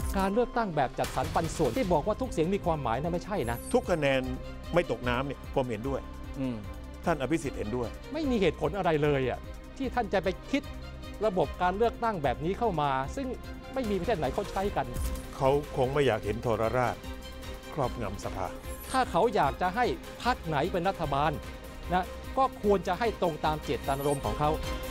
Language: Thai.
การเลือกตั้งแบบจัดสรรปันส่วนที่บอกว่าทุกเสียงมีความหมายนะไม่ใช่นะทุกคะแนนไม่ตกน้ำเนี่ยผมเห็นด้วยท่านอภิสิทธิ์เห็นด้วยไม่มีเหตุผลอะไรเลยอ่ะที่ท่านจะไปคิดระบบการเลือกตั้งแบบนี้เข้ามาซึ่งไม่มีประเทศไหนเขาใช้กันเขาคงไม่อยากเห็นทรราชครอบงำสภาถ้าเขาอยากจะให้พรรคไหนเป็นรัฐบาลนะก็ควรจะให้ตรงตามเจตนารมณ์ของเขา